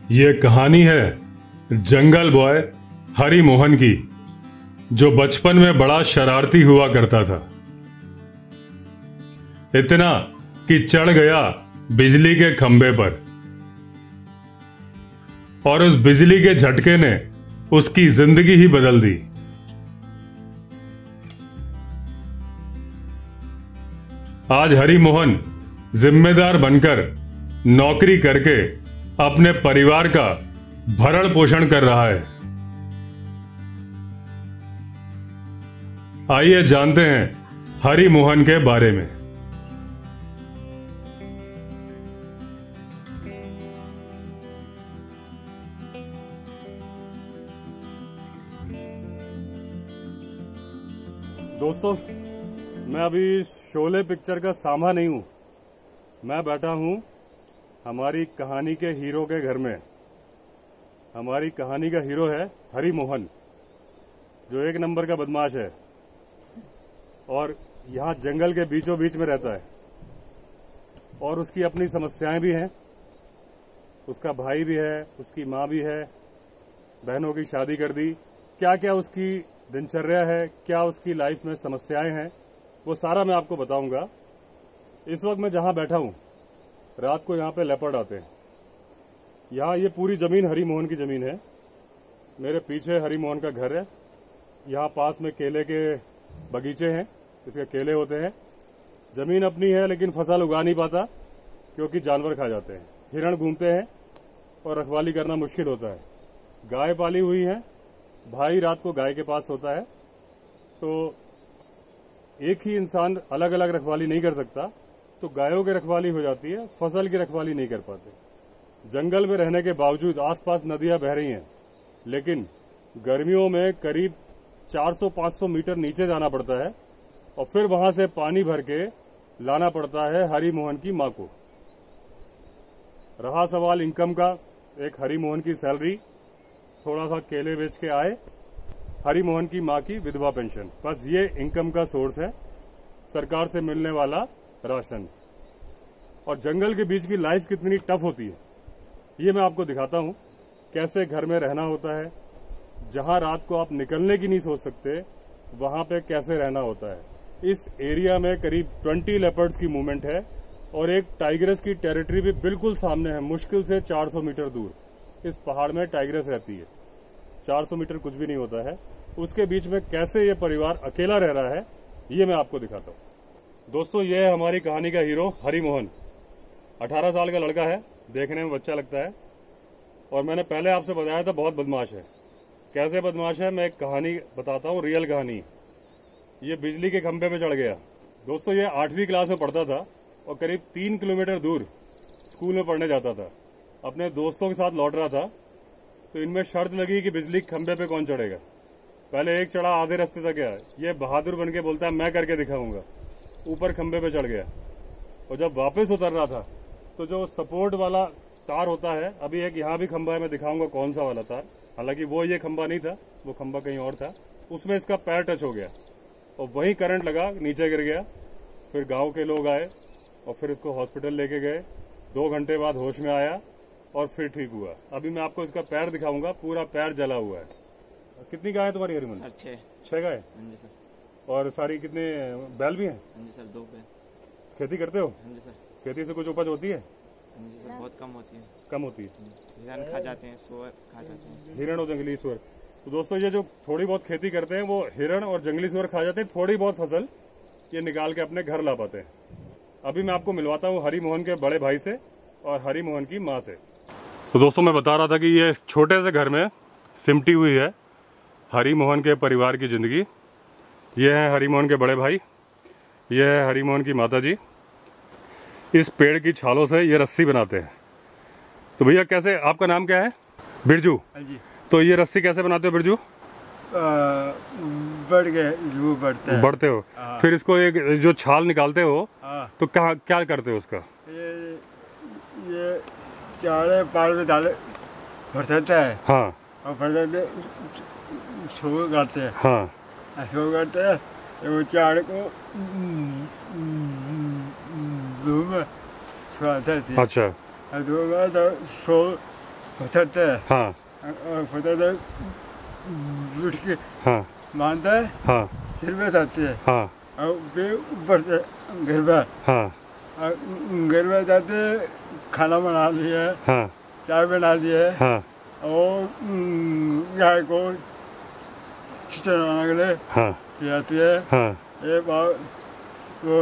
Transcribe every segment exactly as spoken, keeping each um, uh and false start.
ये कहानी है जंगल बॉय हरि मोहन की, जो बचपन में बड़ा शरारती हुआ करता था। इतना कि चढ़ गया बिजली के खंभे पर और उस बिजली के झटके ने उसकी जिंदगी ही बदल दी। आज हरि मोहन जिम्मेदार बनकर नौकरी करके अपने परिवार का भरण पोषण कर रहा है। आइए जानते हैं हरि मोहन के बारे में। दोस्तों, मैं अभी शोले पिक्चर का सामा नहीं हूं। मैं बैठा हूं हमारी कहानी के हीरो के घर में। हमारी कहानी का हीरो है हरि मोहन, जो एक नंबर का बदमाश है और यहाँ जंगल के बीचों बीच में रहता है। और उसकी अपनी समस्याएं भी हैं। उसका भाई भी है, उसकी माँ भी है, बहनों की शादी कर दी। क्या क्या उसकी दिनचर्या है, क्या उसकी लाइफ में समस्याएं हैं, वो सारा मैं आपको बताऊंगा। इस वक्त मैं जहां बैठा हूं, रात को यहाँ पे लेपर्ड आते हैं। यहाँ ये पूरी जमीन हरि मोहन की जमीन है। मेरे पीछे हरि मोहन का घर है। यहाँ पास में केले के बगीचे हैं, इसके केले होते हैं। जमीन अपनी है लेकिन फसल उगा नहीं पाता क्योंकि जानवर खा जाते हैं। हिरण घूमते हैं और रखवाली करना मुश्किल होता है। गाय पाली हुई है, भाई रात को गाय के पास होता है। तो एक ही इंसान अलग अलग रखवाली नहीं कर सकता, तो गायों की रखवाली हो जाती है, फसल की रखवाली नहीं कर पाते। जंगल में रहने के बावजूद आसपास नदियां बह रही हैं, लेकिन गर्मियों में करीब चार सौ पाँच सौ मीटर नीचे जाना पड़ता है और फिर वहां से पानी भर के लाना पड़ता है हरि मोहन की मां को। रहा सवाल इनकम का, एक हरि मोहन की सैलरी, थोड़ा सा केले बेच के आए, हरि मोहन की मां की विधवा पेंशन, बस ये इनकम का सोर्स है। सरकार से मिलने वाला राशन। और जंगल के बीच की लाइफ कितनी टफ होती है ये मैं आपको दिखाता हूं। कैसे घर में रहना होता है, जहां रात को आप निकलने की नहीं सोच सकते, वहां पे कैसे रहना होता है। इस एरिया में करीब बीस लेपर्ड्स की मूवमेंट है और एक टाइगरस की टेरिटरी भी बिल्कुल सामने है, मुश्किल से चार सौ मीटर दूर। इस पहाड़ में टाइगरस रहती है। चार सौ मीटर कुछ भी नहीं होता है। उसके बीच में कैसे ये परिवार अकेला रह रहा है ये मैं आपको दिखाता हूं। दोस्तों, ये है हमारी कहानी का हीरो हरि मोहन। अठारह साल का लड़का है, देखने में बच्चा लगता है। और मैंने पहले आपसे बताया था बहुत बदमाश है। कैसे बदमाश है मैं एक कहानी बताता हूँ, रियल कहानी। ये बिजली के खंभे पे चढ़ गया। दोस्तों, ये आठवीं क्लास में पढ़ता था और करीब तीन किलोमीटर दूर स्कूल में पढ़ने जाता था। अपने दोस्तों के साथ लौट रहा था तो इनमें शर्त लगी कि बिजली के खंभे पे कौन चढ़ेगा। पहले एक चढ़ा, आधे रास्ते तक गया। ये बहादुर बन के बोलता है मैं करके दिखाऊंगा। ऊपर खंबे पे चढ़ गया और जब वापस उतर रहा था तो जो सपोर्ट वाला तार होता है, अभी एक यहाँ भी खंबा है, मैं दिखाऊंगा कौन सा वाला तार। हालांकि वो ये खंबा नहीं था, वो खंबा कहीं और था। उसमें इसका पैर टच हो गया और वहीं करंट लगा, नीचे गिर गया। फिर गांव के लोग आए और फिर इसको हॉस्पिटल लेके गए। दो घंटे बाद होश में आया और फिर ठीक हुआ। अभी मैं आपको इसका पैर दिखाऊंगा, पूरा पैर जला हुआ है। कितनी गाय है तुम्हारी हरिमन? सर छह। छह गाय? हाँ जी सर। और सारी कितने बैल भी हैं? हाँ जी सर, दो बैल। खेती करते हो? हाँ जी सर। खेती से कुछ उपज होती है? हाँ जी सर, बहुत कम होती है। कम होती है। हिरण खा जाते हैं, सुअर खा जाते हैं। हिरण और जंगली सुअर। तो दोस्तों, ये जो थोड़ी बहुत खेती करते हैं वो हिरण और जंगली सुअर खा जाते हैं। थोड़ी बहुत फसल ये निकाल के अपने घर ला पाते हैं। अभी मैं आपको मिलवाता हूँ हरि मोहन के बड़े भाई से और हरि मोहन की माँ से। तो दोस्तों, मैं बता रहा था कि ये छोटे से घर में सिमटी हुई है हरि मोहन के परिवार की जिंदगी। ये है हरि मोहन के बड़े भाई, ये है हरि मोहन की माता जी। इस पेड़ की छालों से ये रस्सी बनाते हैं। तो भैया, कैसे, आपका नाम क्या है? बिरजू जी। तो ये रस्सी कैसे बनाते हो बिरजू? बढ़ गए वो बढ़ते हैं। बढ़ते हो। फिर इसको एक जो छाल निकालते हो तो क्या क्या करते हो उसका? ये ये चारे पार में डाले फटता है। हाँ। और फटते छो करते हैं। हाँ। छो करते हैं वो चारे को धूप में सुखाते थे। अच्छा। धूप में तो सो फतरते हैं हाँ और फतरते उठ के हाँ बांधते हैं, हाँ सिर पे जाते हैं हाँ और फिर ऊपर से घर पर हाँ और घर में जाते खाना बना लिए, हाँ चाय बना लिए हाँ और गाय को खिचड़ी बनाने के लिए हाँ खिलाती है। हाँ ये बात वो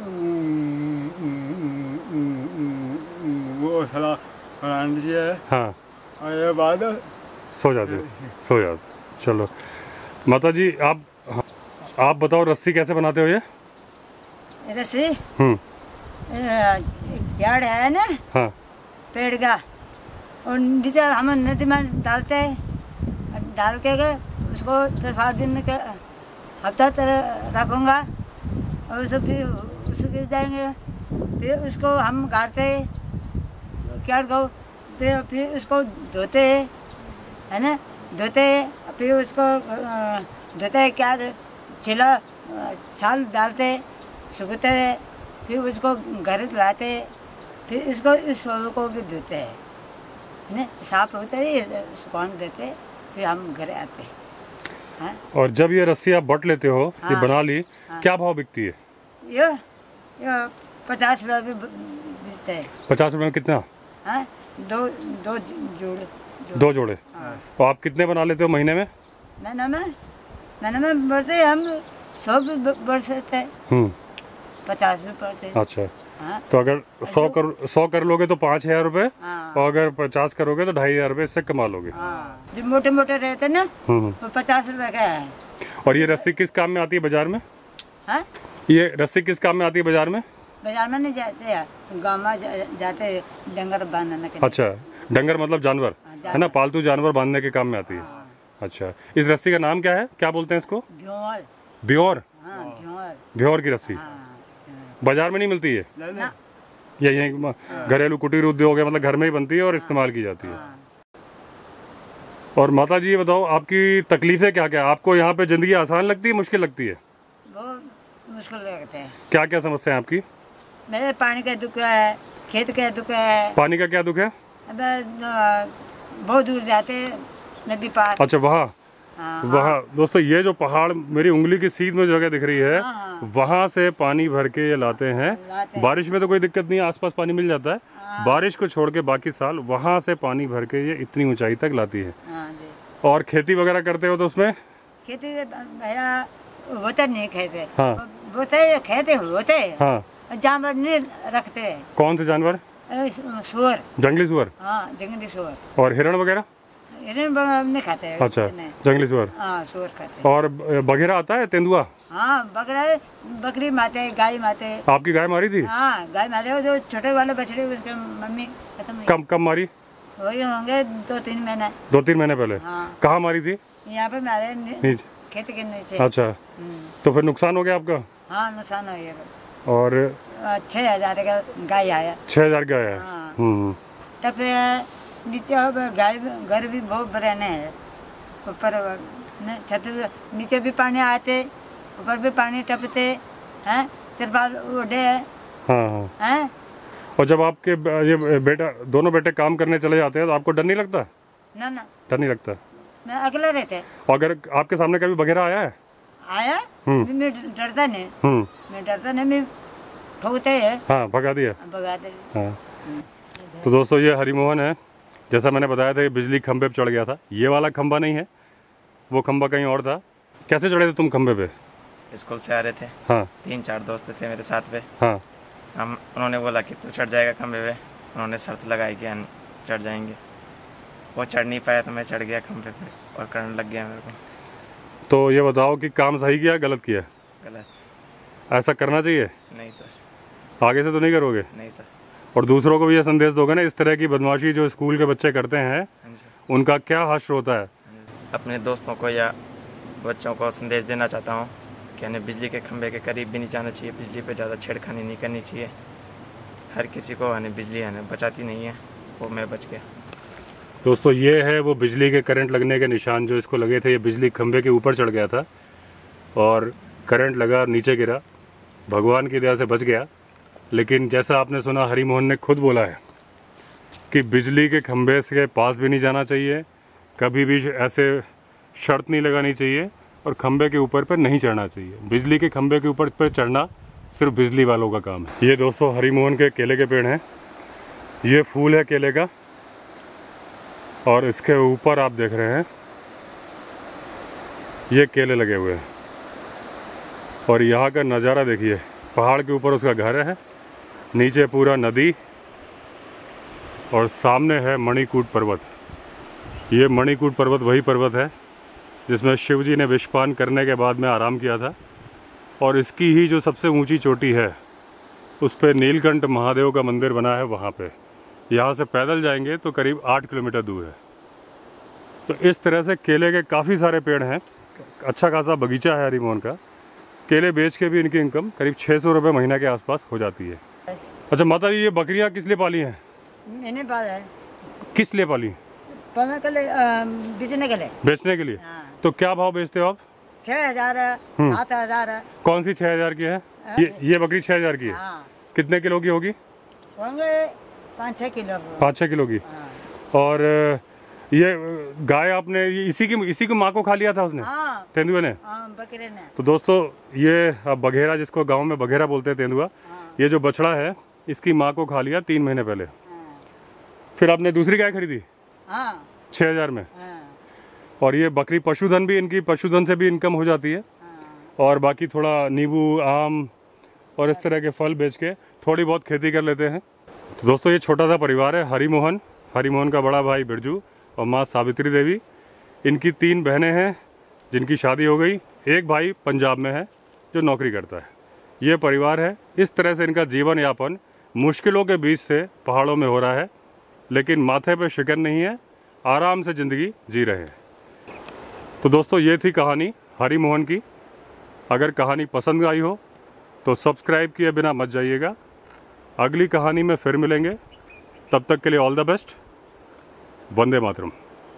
वो सलाह बनानी है हाँ और ये बात सो जाते सो जाते चलो माता जी आप आप बताओ रस्सी कैसे बनाते हो ये? रस्सी हम्म झाड़ है ना हाँ पेड़ का और नीचे हम नदी में डालते हैं, डाल के के उसको दस बारह दिन के हफ्ता तरह रखूँगा और उसको फिर उसके जाएंगे, फिर उसको हम गाड़ते क्या को फिर फिर उसको धोते हैं, है ना, धोते हैं फिर उसको अ, धोते हैं क्या छिला अ, छाल डालते सूखते हैं, फिर उसको घर लाते फिर इसको इस को भी धोते हैं, है ना, साफ होते हैं सुखाने देते हैं, फिर हम घर आते हैं। हाँ? और जब ये रस्सी आप बट लेते हो ये हाँ, बना ली हाँ। क्या भाव बिकती है? ये ये पचास रुपये भी बेचते हैं। पचास रुपए में कितना? हाँ दो दो जोड़े जो, दो जोड़े। हाँ। और आप कितने बना लेते हो महीने में? महीने में महीने में बढ़ते हम सौ भी बढ़ सकते हैं, हम्म पचास भी पड़ते हैं। अच्छा हाँ तो अगर सौ कर सौ कर लोगे तो पाँच हजार रुपए हाँ और अगर पचास करोगे तो ढाई हजार रुपए इससे कमा लोगे। हाँ जो मोटे मोटे रहते ना हम्म वो पचास रुपए का है। और ये रस्सी किस काम में आती है बाजार में? हाँ ये रस्सी किस काम में आती है बाजार में? बाजार में नहीं जाते हैं, गाँव में जा, जाते हैं डंगर बांधने के लिए। अच्छा डंगर मतलब जानवर है ना, पालतू जानवर बांधने के काम में आती है। अच्छा इस रस्सी का नाम क्या है, क्या बोलते हैं इसको? भ्योर। ब्योर। हाँ भ्योर। ब्योर की रस्सी हाँ बाजार में नहीं मिलती है, ना, ये यही घरेलू कुटीर उद्योग है, मतलब घर में ही बनती है और इस्तेमाल की जाती है। हाँ। और माता जी ये बताओ आपकी तकलीफें क्या क्या, आपको यहाँ पे जिंदगी आसान लगती है मुश्किल लगती है? बहुत मुश्किल लगता है। क्या क्या समस्या है आपकी? मेरे पानी का दुख है, खेत का दुख है। पानी का क्या दुख है? अब अ, बहुत दूर जाते नदी पार। अच्छा वहाँ हाँ, वहाँ दोस्तों ये जो पहाड़ मेरी उंगली की सीध में जगह दिख रही है हाँ। वहाँ से पानी भर के ये लाते हैं। लाते हैं। बारिश में तो कोई दिक्कत नहीं है, आसपास पानी मिल जाता है, बारिश को छोड़ के बाकी साल वहाँ से पानी भर के ये इतनी ऊंचाई तक लाती है। हाँ जी। और खेती वगैरह करते हो तो उसमें? खेती भैया होते नहीं खेते। हाँ। होते खेते होते हाँ जानवर नहीं रखते। कौन से जानवर? अ, सुअर। जंगली सुअर हाँ जंगली सुअर। और हिरण वगैरह? हिरण ब- नहीं खाते हैं। अच्छा इतने। जंगली सुअर। हाँ सुअर खाते हैं। और बघेरा आता है, तेंदुआ? हाँ बकरा बकरी माते गाय माते। आपकी गाय मारी थी? हाँ गाय माते, वो जो छोटे वाले बछड़े उसके मम्मी खत्म हुई। कब कब मारी? वही होंगे दो तीन महीने। दो तीन महीने पहले। हाँ कहाँ मारी थी? यहाँ पे मारे नि- नीचे। खेत के नीचे। अच्छा हम्म, तो फिर नुकसान हो गया आपका? हाँ नुकसान हो गया। और छः हजार का गाय आया। छह हजार का है। हाँ। हम्म तब नीचे अब गाय घर भी बहुत बड़े हैं, ऊपर न, छत भी- नीचे भी पानी आते, ऊपर भी पानी टपते हैं, तिरपाल उड़े हैं हाँ हाँ। हैं। और जब आपके ब- ये बेटा दोनों बेटे काम करने चले जाते हैं तो आपको डर नहीं लगता? ना ना डर नहीं लगता? मैं अकेले रहते और अगर आपके सामने कभी बघेरा आया है? आया हम्म। मैं डरता नहीं, हम्म मैं डरता नहीं, मैं ठोकते हैं हाँ भगा दिया। भगाते। हाँ तो दोस्तों ये हरिमोहन है, जैसा मैंने बताया था ये बिजली खंभे पे चढ़ गया था। ये वाला खंभा नहीं है, वो खंभा कहीं और था। कैसे चढ़े थे तुम खंभे पे? स्कूल से आ रहे थे, हाँ तीन चार दोस्त थे मेरे साथ पे। हाँ हम उन्होंने बोला कि तू चढ़ जाएगा खंबे पे, उन्होंने शर्त लगाई कि हम चढ़ जाएंगे। वो चढ़ नहीं पाया तो मैं चढ़ गया खंबे पे और करंट लग गया मेरे को। तो ये बताओ कि काम सही किया गलत किया? गलत। ऐसा करना चाहिए? नहीं सर। आगे से तो नहीं करोगे? नहीं सर। और दूसरों को भी ये संदेश दोगे ना, इस तरह की बदमाशी जो स्कूल के बच्चे करते हैं हाँ जी सर। उनका क्या हश्र होता है? अपने दोस्तों को या बच्चों को संदेश देना चाहता हूँ कि हमें बिजली के खंभे के करीब भी नहीं जाना चाहिए, बिजली पे ज़्यादा छेड़खानी नहीं करनी चाहिए। हर किसी को हमें बिजली हमें बचाती नहीं है, वो मैं बच गया। दोस्तों ये है वो बिजली के करंट लगने के निशान जो इसको लगे थे। ये बिजली खंभे के ऊपर चढ़ गया था और करंट लगा और नीचे गिरा, भगवान की दया से बच गया। लेकिन जैसा आपने सुना हरिमोहन ने खुद बोला है कि बिजली के खंभे के पास भी नहीं जाना चाहिए, कभी भी ऐसे शर्त नहीं लगानी चाहिए और खंभे के ऊपर पर नहीं चढ़ना चाहिए। बिजली के खंभे के ऊपर पर चढ़ना सिर्फ बिजली वालों का काम है। ये दोस्तों हरी मोहन के केले के पेड़ हैं, ये फूल है केले का और इसके ऊपर आप देख रहे हैं ये केले लगे हुए हैं। और यहाँ का नज़ारा देखिए, पहाड़ के ऊपर उसका घर है, नीचे पूरा नदी और सामने है मणिकूट पर्वत। ये मणिकूट पर्वत वही पर्वत है जिसमें शिव जी ने विषपान करने के बाद में आराम किया था और इसकी ही जो सबसे ऊंची चोटी है उस पर नीलकंठ महादेव का मंदिर बना है। वहाँ पे यहाँ से पैदल जाएंगे तो करीब आठ किलोमीटर दूर है। तो इस तरह से केले के काफ़ी सारे पेड़ हैं, अच्छा खासा बगीचा है हरी मोहन का। केले बेच के भी इनकी इनकम करीब छः सौ रुपये महीना के आसपास हो जाती है। अच्छा माता जी, ये बकरियाँ किस लिए पाली हैं? मैंने पाला है। किस लिए पाली? पालने के लिए, बेचने के लिए। बेचने के लिए? हाँ। तो क्या भाव बेचते हो आप? छः हजार है, सात हजार है। कौन सी छः हजार की है? ये ये बकरी छः हजार की है। हाँ। कितने किलो की होगी? होंगे पाँच छः किलो। पाँच छः किलो की। हाँ। और ये गाय आपने इसी की इसी की माँ को खा लिया था उसने? हाँ। तेंदुए ने? हाँ, बकरे ने। तो दोस्तों ये बघेरा, जिसको गांव में बघेरा बोलते हैं तेंदुआ, हाँ। ये जो बछड़ा है इसकी माँ को खा लिया तीन महीने पहले। हाँ। फिर आपने दूसरी गाय खरीदी? हाँ। छः हजार में। हाँ। और ये बकरी पशुधन भी, इनकी पशुधन से भी इनकम हो जाती है। हाँ। और बाकी थोड़ा नींबू, आम और इस तरह के फल बेच के थोड़ी बहुत खेती कर लेते हैं। तो दोस्तों ये छोटा सा परिवार है हरी मोहन, हरी मोहन का बड़ा भाई बिरजू और माँ सावित्री देवी। इनकी तीन बहनें हैं जिनकी शादी हो गई, एक भाई पंजाब में है जो नौकरी करता है। ये परिवार है। इस तरह से इनका जीवन यापन मुश्किलों के बीच से पहाड़ों में हो रहा है, लेकिन माथे पे शिकन नहीं है, आराम से ज़िंदगी जी रहे हैं। तो दोस्तों ये थी कहानी हरी मोहन की। अगर कहानी पसंद आई हो तो सब्सक्राइब किए बिना मत जाइएगा। अगली कहानी में फिर मिलेंगे, तब तक के लिए ऑल द बेस्ट। वंदे मातरम।